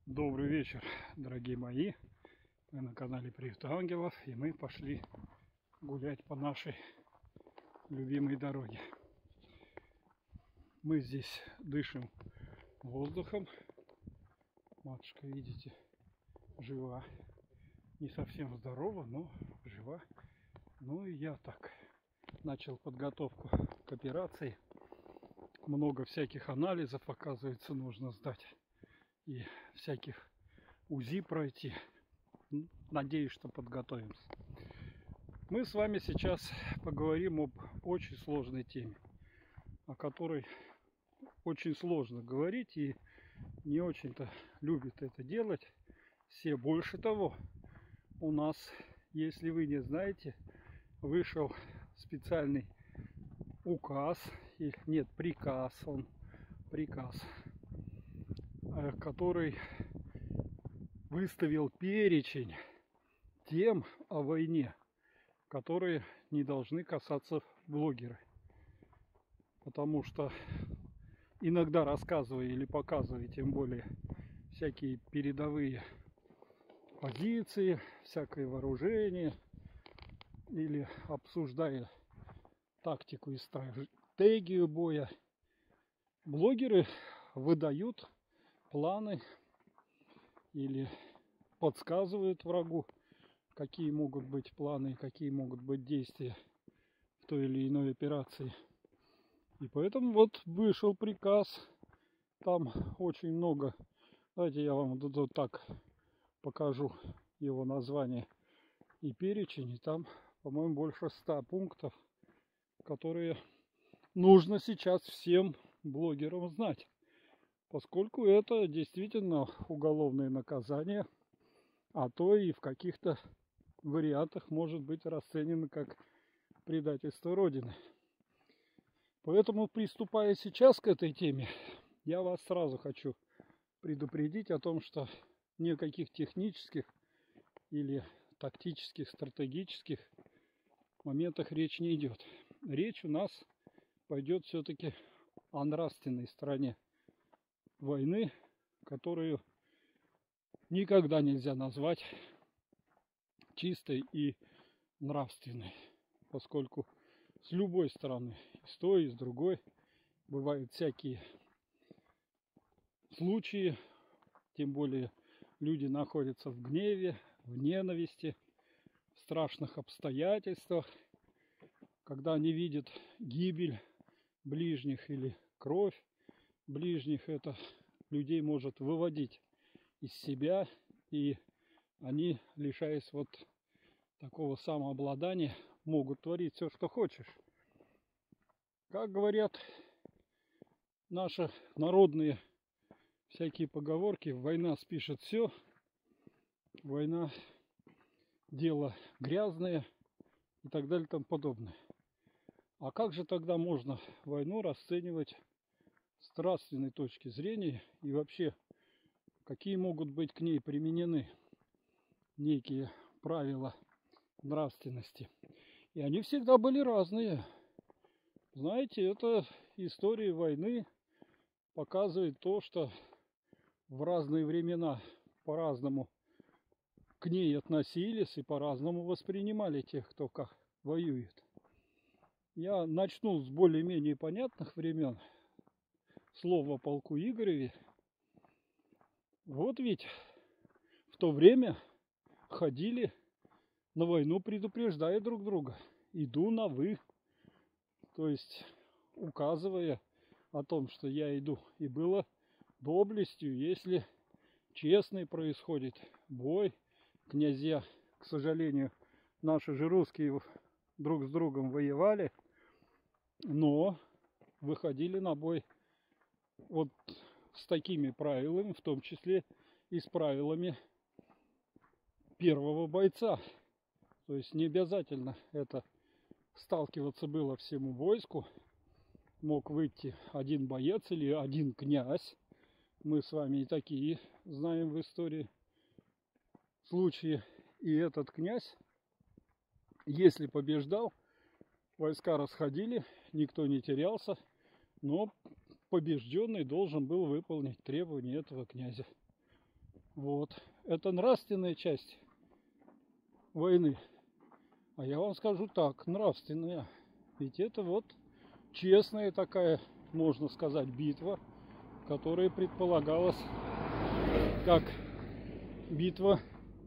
Добрый вечер, дорогие мои. Вы на канале Приют Ангелов, и мы пошли гулять по нашей любимой дороге. Мы здесь дышим воздухом. Матушка, видите, жива. Не совсем здорова, но жива. Ну и я так начал подготовку к операции. Много всяких анализов, оказывается, нужно сдать. И всяких УЗИ пройти. Надеюсь, что подготовимся. Мы с вами сейчас поговорим об очень сложной теме, о которой очень сложно говорить и не очень-то любят это делать все. Больше того, у нас, если вы не знаете, вышел специальный указ, нет, приказ, который выставил перечень тем о войне, которые не должны касаться блогеры. Потому что иногда рассказывая или показывая, тем более всякие передовые позиции, всякое вооружение, или обсуждая тактику и стратегию боя, блогеры выдают планы или подсказывают врагу, какие могут быть планы и какие могут быть действия в той или иной операции. И поэтому вот вышел приказ, там очень много. Давайте я вам вот так покажу его название и перечень. И там, по-моему, больше 100 пунктов, которые нужно сейчас всем блогерам знать. Поскольку это действительно уголовное наказание, а то и в каких-то вариантах может быть расценено как предательство Родины. Поэтому, приступая сейчас к этой теме, я вас сразу хочу предупредить о том, что ни о каких технических или тактических, стратегических моментах речь не идет. Речь у нас пойдет все-таки о нравственной стороне войны, которую никогда нельзя назвать чистой и нравственной, поскольку с любой стороны, и с той, и с другой, бывают всякие случаи, тем более люди находятся в гневе, в ненависти, в страшных обстоятельствах, когда они видят гибель ближних или кровь ближних, это людей может выводить из себя, и они, лишаясь вот такого самообладания, могут творить все, что хочешь. Как говорят наши народные всякие поговорки, война спишет все, война дело грязное и так далее и тому подобное. А как же тогда можно войну расценивать с нравственной точки зрения, и вообще какие могут быть к ней применены некие правила нравственности? И они всегда были разные. Знаете, это история войны показывает то, что в разные времена по-разному к ней относились и по-разному воспринимали тех, кто как воюет. Я начну с более-менее понятных времен. Слово о полку Игореве. Вот ведь в то время ходили на войну, предупреждая друг друга. Иду на вы. То есть указывая о том, что я иду. И было доблестью, если честный происходит бой. Князья, к сожалению, наши же русские друг с другом воевали, но выходили на бой вот с такими правилами, в том числе и с правилами первого бойца. То есть не обязательно это сталкиваться было всему войску. Мог выйти один боец или один князь. Мы с вами и такие знаем в истории случаи. И этот князь, если побеждал, войска расходили, никто не терялся, но побежденный должен был выполнить требования этого князя. Вот. Это нравственная часть войны. А я вам скажу так, нравственная. Ведь это вот честная такая, можно сказать, битва, которая предполагалась как битва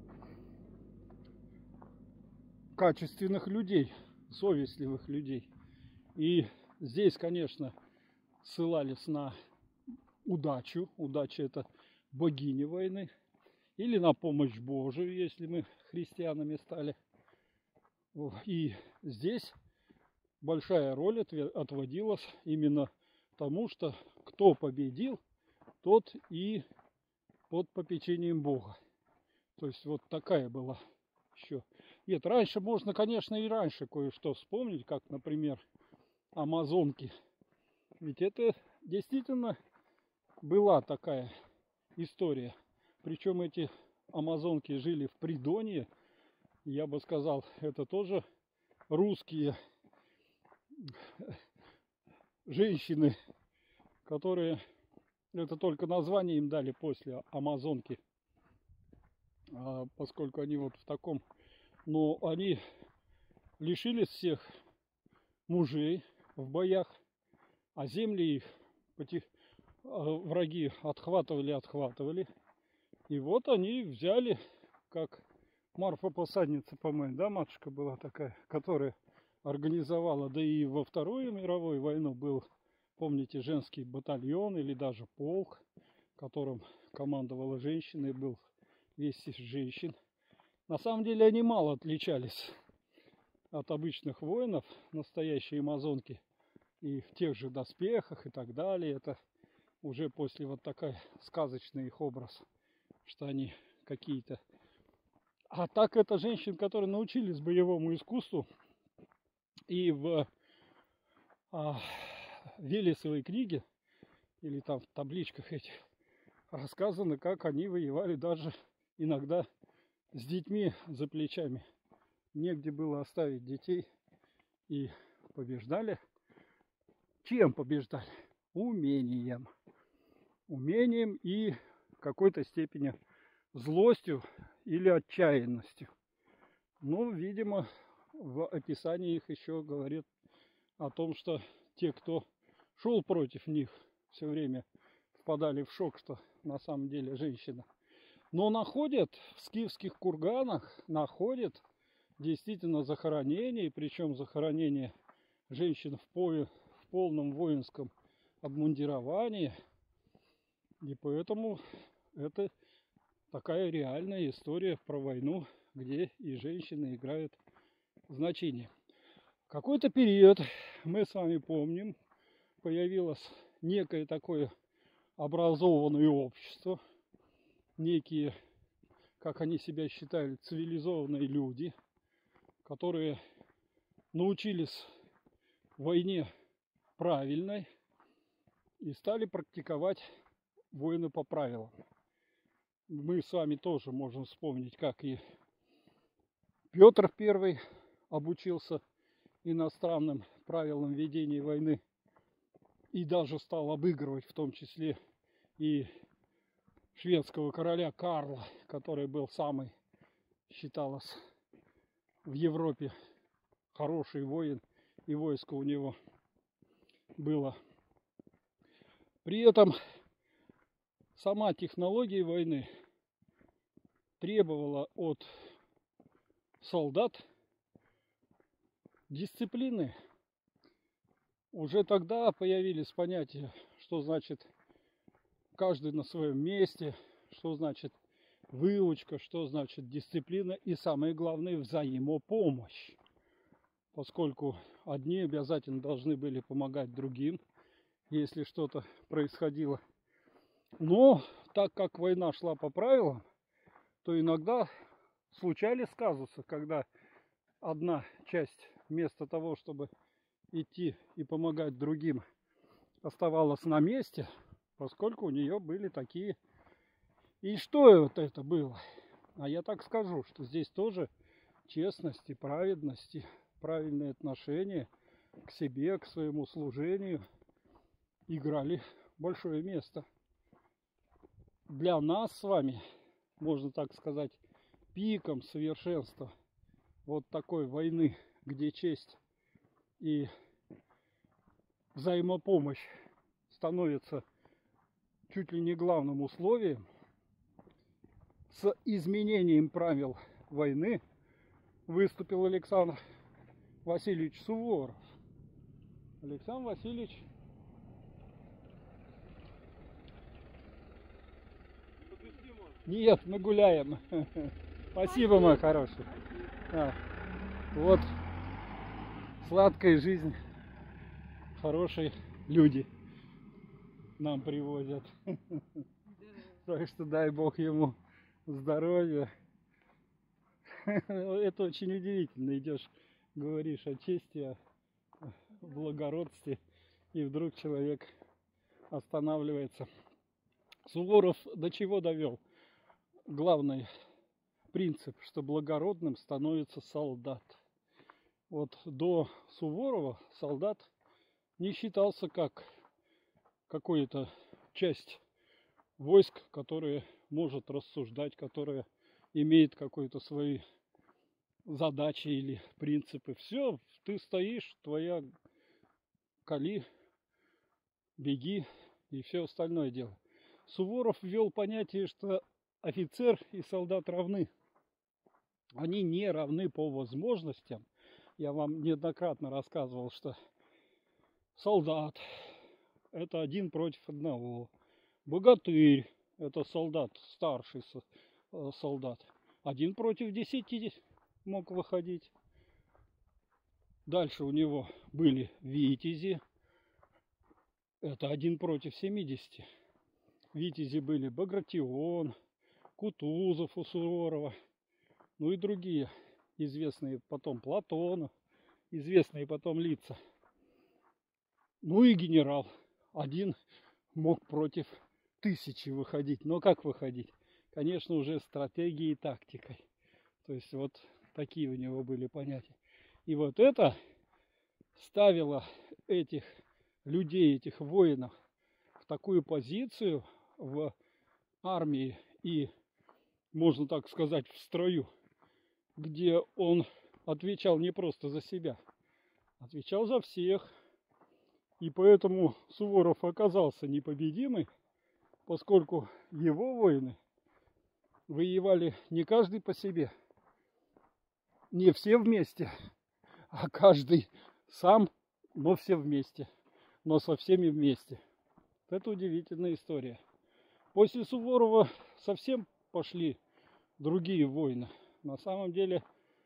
качественных людей, совестливых людей. И здесь, конечно, ссылались на удачу. Удача — это богиня войны. Или на помощь Божию, если мы христианами стали. И здесь большая роль отводилась именно тому, что кто победил, тот и под попечением Бога. То есть вот такая была еще. Нет, раньше можно, конечно, и раньше кое-что вспомнить, как, например, амазонки. Ведь это действительно была такая история. Причем эти амазонки жили в Придонье. Я бы сказал, это тоже русские женщины, которые, это только название им дали после амазонки, поскольку они вот в таком, но они лишились всех мужей в боях, а земли их враги отхватывали. И вот они взяли, как Марфа Посадница, по-моему, да, матушка была такая, которая организовала, да и во Вторую мировую войну был, помните, женский батальон или даже полк, которым командовала женщина и был весь из женщин. На самом деле они мало отличались от обычных воинов, настоящие амазонки, и в тех же доспехах и так далее. Это уже после вот такой сказочный их образ, что они какие-то. А так это женщин, которые научились боевому искусству. И в Велесовой книге, или там в табличках этих, рассказано, как они воевали даже иногда с детьми за плечами. Негде было оставить детей, и побеждали. Чем побеждали? Умением. Умением и в какой-то степени злостью или отчаянностью. Ну, видимо, в описании их еще говорит о том, что те, кто шел против них, все время впадали в шок, что на самом деле женщина. Но находят в скифских курганах, находят действительно захоронения, причем захоронения женщин в полном воинском обмундировании. И поэтому это такая реальная история про войну, где и женщины играют значение. В какой-то период, мы с вами помним, появилось некое такое образованное общество, некие, как они себя считали, цивилизованные люди, которые научились войне правильной и стали практиковать войны по правилам. Мы с вами тоже можем вспомнить, как и Петр I обучился иностранным правилам ведения войны и даже стал обыгрывать в том числе и шведского короля Карла, который был самый, считалось, в Европе хороший воин, и войско у него было. При этом сама технология войны требовала от солдат дисциплины. Уже тогда появились понятия, что значит каждый на своем месте, что значит выучка, что значит дисциплина и, самое главное, взаимопомощь. Поскольку одни обязательно должны были помогать другим, если что-то происходило. Но так как война шла по правилам, то иногда случались казусы, когда одна часть вместо того, чтобы идти и помогать другим, оставалась на месте, поскольку у нее были такие. И что вот это было? А я так скажу, что здесь тоже честность и праведность, и правильные отношения к себе, к своему служению играли большое место. Для нас с вами можно так сказать, пиком совершенства вот такой войны, где честь и взаимопомощь становится чуть ли не главным условием, с изменением правил войны выступил Александр Васильевич Суворов. Александр Васильевич нет, мы гуляем. Спасибо, мой хороший. Вот сладкая жизнь, хорошие люди нам привозят. Так что дай Бог ему здоровья. Это очень удивительно. Идешь, говоришь о чести, о благородстве, и вдруг человек останавливается. Суворов до чего довел? Главный принцип, что благородным становится солдат. Вот до Суворова солдат не считался как какая-то часть войск, которая может рассуждать, которая имеет какие-то свои задачи или принципы. Все, ты стоишь, твоя кали, беги и все остальное дело. Суворов ввел понятие, что офицер и солдат равны. Они не равны по возможностям. Я вам неоднократно рассказывал, что солдат – это один против одного. Богатырь – это солдат, старший солдат. 1 против 10 мог выходить. Дальше у него были витязи. Это 1 против 70. Витязи были Багратион, Кутузов у Суворова, ну и другие известные потом Платонов, известные потом лица. Ну и генерал. 1 мог против 1000 выходить. Но как выходить? Конечно, уже стратегией и тактикой. То есть вот такие у него были понятия. И вот это ставило этих людей, этих воинов в такую позицию в армии и, можно так сказать, в строю, где он отвечал не просто за себя, отвечал за всех. И поэтому Суворов оказался непобедимый, поскольку его воины воевали не каждый по себе, не все вместе, а каждый сам, но все вместе, но со всеми вместе. Это удивительная история. После Суворова совсем пошли другие войны. На самом деле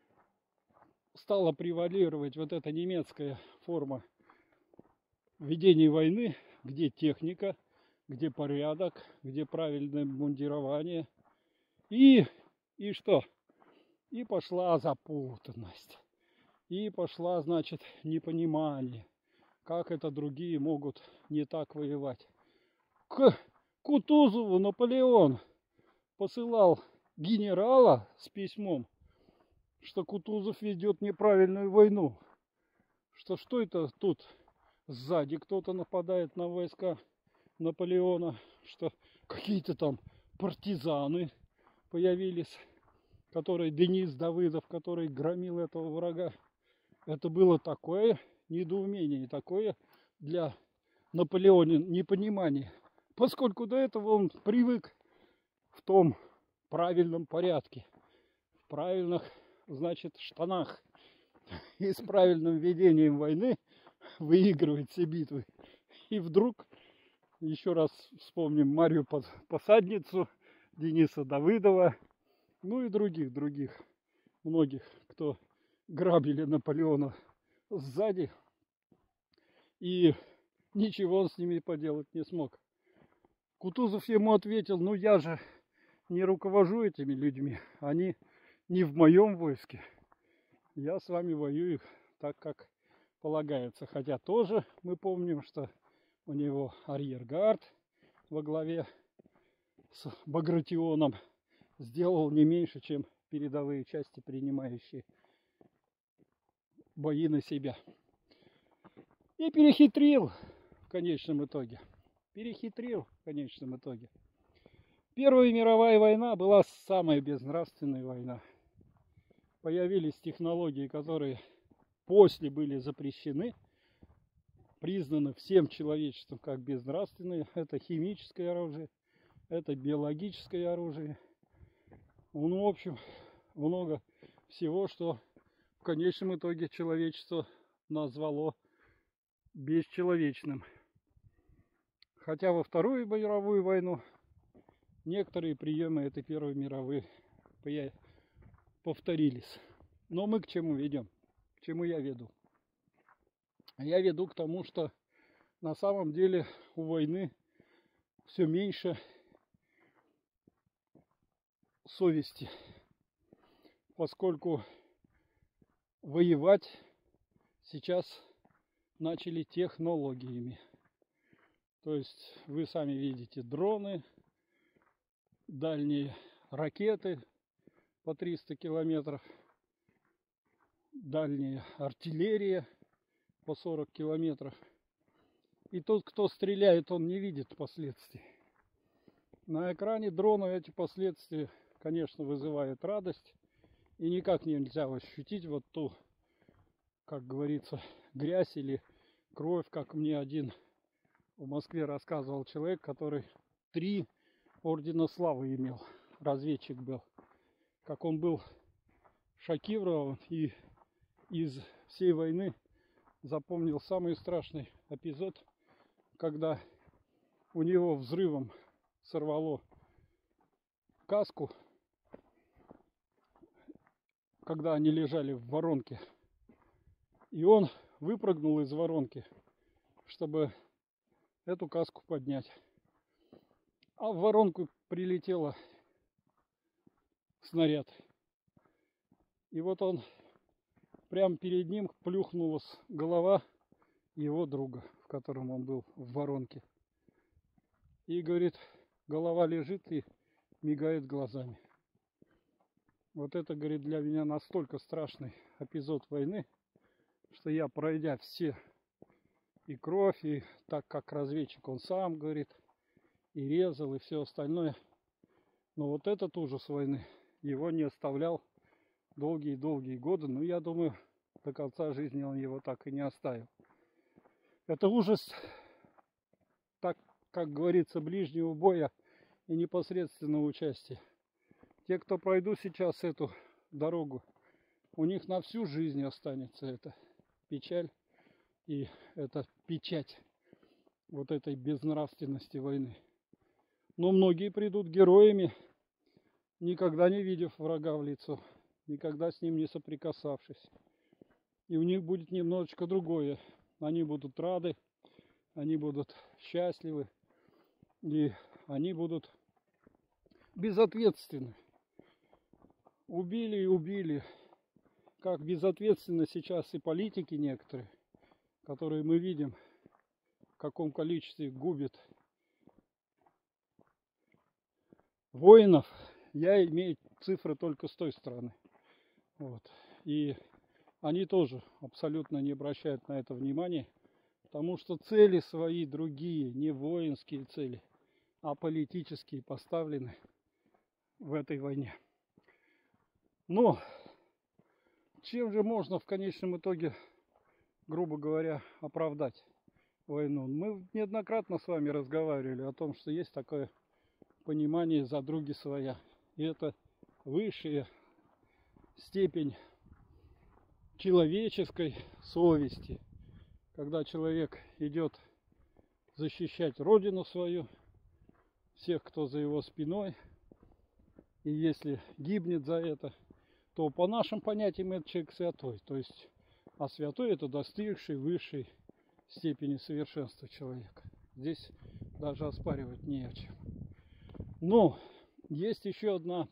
стала превалировать вот эта немецкая форма ведения войны, где техника, где порядок, где правильное мундирование. И что? И пошла запутанность. И пошла, значит, непонимание, как это другие могут не так воевать. К Кутузову Наполеон посылал генерала с письмом, что Кутузов ведет неправильную войну. Что это тут сзади кто-то нападает на войска Наполеона, что какие-то там партизаны появились, который Денис Давыдов, который громил этого врага. Это было такое недоумение, такое для Наполеона непонимание, поскольку до этого он привык в том правильном порядке, в правильных, значит, штанах и с правильным ведением войны выигрывать все битвы. И вдруг, еще раз вспомним Марию Посадницу, Дениса Давыдова, ну и других, многих, кто грабили Наполеона сзади, и ничего он с ними поделать не смог. Кутузов ему ответил: ну я же не руковожу этими людьми, они не в моем войске, я с вами воюю так, как полагается. Хотя тоже мы помним, что у него арьергард во главе с Багратионом сделал не меньше, чем передовые части, принимающие бои на себя. И перехитрил в конечном итоге. Первая мировая война была самая безнравственная война. Появились технологии, которые после были запрещены, признаны всем человечеством как безнравственные. Это химическое оружие, это биологическое оружие. Ну, в общем, много всего, что в конечном итоге человечество назвало бесчеловечным. Хотя во Вторую мировую войну некоторые приемы этой Первой мировой повторились. Но мы к чему ведем? К чему я веду? Я веду к тому, что на самом деле у войны все меньше совести, поскольку воевать сейчас начали технологиями. То есть вы сами видите дроны, дальние ракеты по 300 километров, дальняя артиллерия по 40 километров. И тот, кто стреляет, он не видит последствий. На экране дрона эти последствия, конечно, вызывают радость. И никак нельзя ощутить вот ту, как говорится, грязь или кровь, как мне один в Москве рассказывал человек, который 3 ордена славы имел, разведчик был. Как он был шокирован и из всей войны запомнил самый страшный эпизод, когда у него взрывом сорвало каску, когда они лежали в воронке. И он выпрыгнул из воронки, чтобы эту каску поднять. А в воронку прилетел снаряд. И вот он прямо перед ним плюхнулась голова его друга, в котором он был в воронке. И говорит, голова лежит и мигает глазами. Вот это, говорит, для меня настолько страшный эпизод войны, что я, пройдя все и кровь, и так как разведчик он сам, говорит, и резал, и все остальное. Но вот этот ужас войны его не оставлял долгие-долгие годы. Но я думаю, до конца жизни он его так и не оставил. Это ужас, так как говорится, ближнего боя и непосредственного участия. Те, кто пройдут сейчас эту дорогу, у них на всю жизнь останется эта печаль и эта печать вот этой безнравственности войны. Но многие придут героями, никогда не видев врага в лицо, никогда с ним не соприкасавшись. И у них будет немножечко другое. Они будут рады, они будут счастливы, и они будут безответственны. Убили и убили. Как безответственно сейчас и политики некоторые, которые мы видим, в каком количестве губят воинов. Я имею цифры только с той стороны. Вот. И они тоже абсолютно не обращают на это внимания, потому что цели свои другие, не воинские цели, а политические поставлены в этой войне. Но чем же можно в конечном итоге, грубо говоря, оправдать войну? Мы неоднократно с вами разговаривали о том, что есть такое понимание задруги своя. И это высшая степень человеческой совести, когда человек идет защищать родину свою, всех, кто за его спиной, и если гибнет за это, то по нашим понятиям это человек святой. То есть, а святой это достигший высшей степени совершенства человека. Здесь даже оспаривать не о чем. Но есть еще одна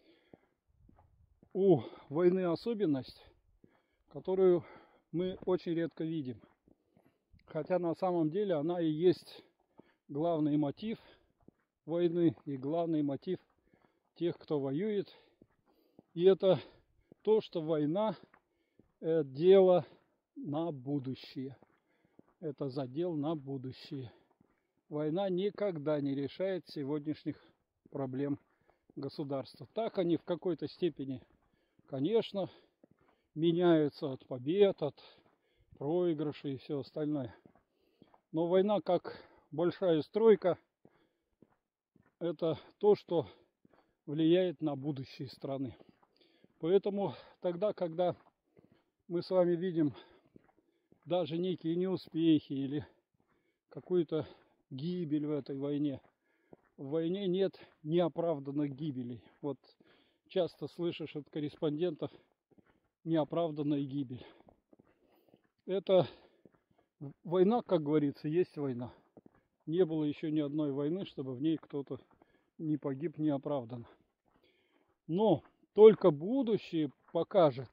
у войны особенность, которую мы очень редко видим. Хотя на самом деле она и есть главный мотив войны и главный мотив тех, кто воюет. И это то, что война – это дело на будущее. Это задел на будущее. Война никогда не решает сегодняшних проблем государства. Так они в какой-то степени, конечно, меняются от побед, от проигрышей и все остальное. Но война как большая стройка – это то, что влияет на будущее страны. Поэтому тогда, когда мы с вами видим даже некие неуспехи или какую-то гибель в этой войне, в войне нет неоправданных гибелей. Вот часто слышишь от корреспондентов неоправданная гибель. Это война, как говорится, есть война. Не было еще ни одной войны, чтобы в ней кто-то не погиб неоправданно. Но только будущее покажет,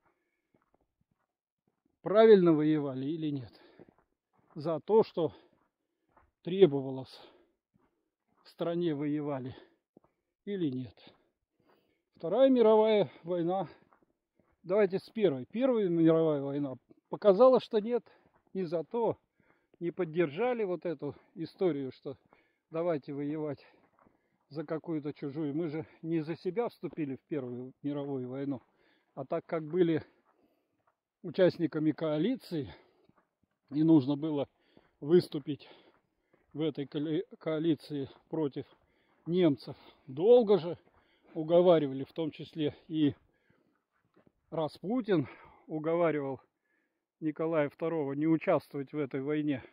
правильно воевали или нет. За то, что требовалось в стране, воевали или нет. Вторая мировая война, давайте с первой. Первая мировая война показала, что нет, не за то, не поддержали вот эту историю, что давайте воевать за какую-то чужую. Мы же не за себя вступили в Первую мировую войну, а так как были участниками коалиции, и нужно было выступить в этой коалиции против немцев. Долго же уговаривали, в том числе и Распутин уговаривал Николая II не участвовать в этой войне.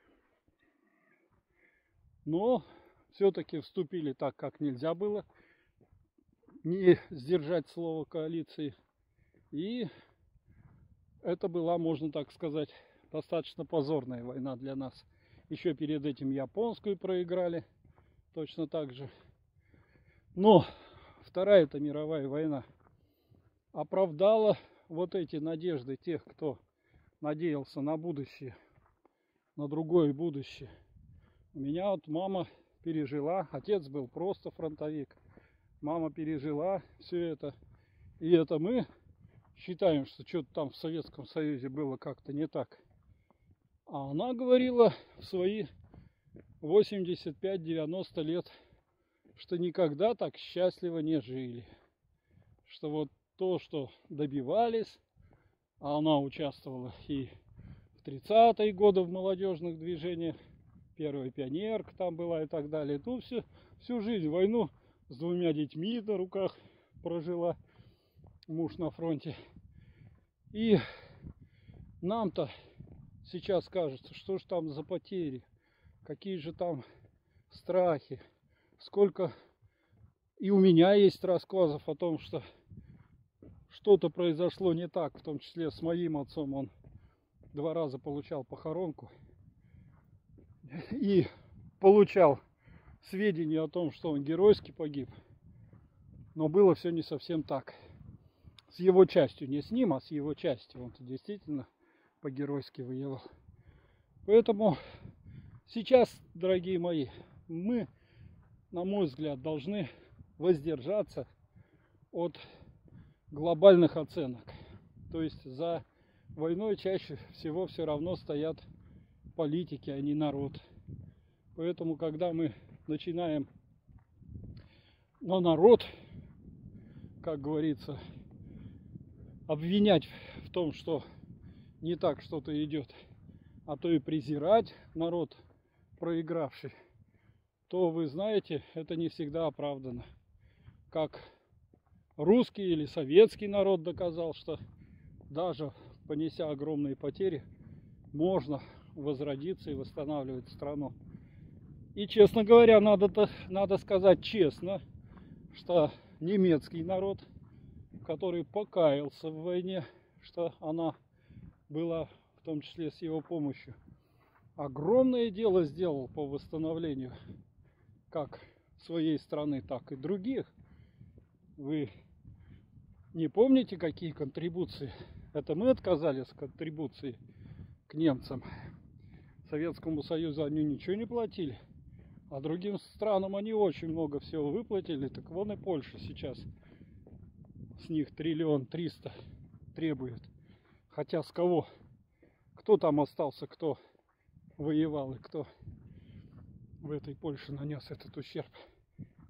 Но все-таки вступили так, как нельзя было, не сдержать слово коалиции. И это была, можно так сказать, достаточно позорная война для нас. Еще перед этим японскую проиграли, точно так же. Но Вторая-то мировая война оправдала вот эти надежды тех, кто надеялся на будущее, на другое будущее. У меня вот мама пережила, отец был просто фронтовик, мама пережила все это. И это мы считаем, что что-то там в Советском Союзе было как-то не так. А она говорила в свои 85-90 лет, что никогда так счастливо не жили. Что вот то, что добивались, а она участвовала и в 30-е годы в молодежных движениях, первая пионерка там была и так далее. Ну, всю жизнь войну с 2 детьми на руках прожила, муж на фронте. И нам-то сейчас кажется, что ж там за потери, какие же там страхи, сколько... И у меня есть рассказов о том, что что-то произошло не так, в том числе с моим отцом. Он 2 раза получал похоронку и получал сведения о том, что он геройски погиб. Но было все не совсем так. С его частью, не с ним, а с его частью. Он действительно по-геройски воевал. Поэтому сейчас, дорогие мои, мы, на мой взгляд, должны воздержаться от глобальных оценок. То есть за войной чаще всего все равно стоят политики, а не народ. Поэтому, когда мы начинаем на народ, как говорится, обвинять в том, что не так что-то идет, а то и презирать народ проигравший, то вы знаете, это не всегда оправдано. Как русский или советский народ доказал, что даже понеся огромные потери, можно возродиться и восстанавливать страну. И, честно говоря, надо сказать честно, что немецкий народ, который покаялся в войне, что она была в том числе с его помощью, огромное дело сделал по восстановлению как своей страны, так и других. Вы не помните, какие контрибуции? Это мы отказались от контрибуции к немцам. Советскому Союзу они ничего не платили, а другим странам они очень много всего выплатили. Так вон и Польша сейчас с них 1 300 000 000 требует. Хотя с кого? Кто там остался, кто воевал и кто в этой Польше нанес этот ущерб?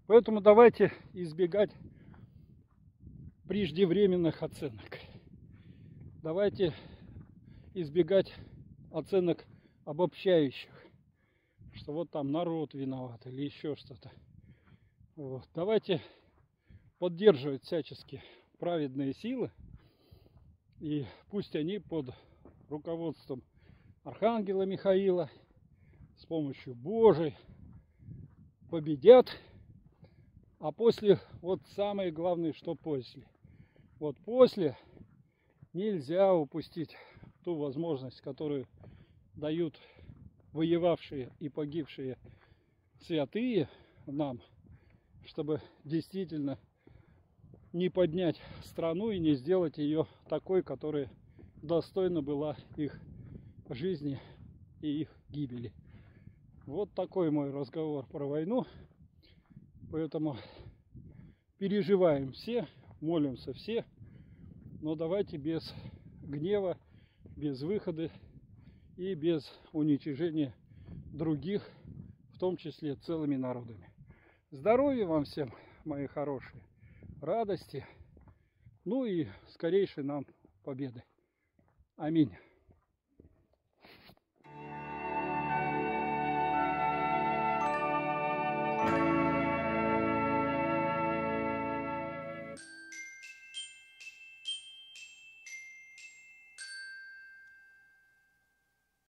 Поэтому давайте избегать преждевременных оценок. Давайте избегать оценок обобщающих, что вот там народ виноват или еще что-то. Вот. Давайте поддерживать всячески праведные силы, и пусть они под руководством Архангела Михаила с помощью Божией победят. А после, вот самое главное, что после. Вот после нельзя упустить ту возможность, которую дают воевавшие и погибшие святые нам, чтобы действительно не поднять страну и не сделать ее такой, которая достойна была их жизни и их гибели. Вот такой мой разговор про войну. Поэтому переживаем все, молимся все, но давайте без гнева, без выхода и без уничижения других, в том числе целыми народами. Здоровья вам всем, мои хорошие, радости, ну и скорейшей нам победы. Аминь.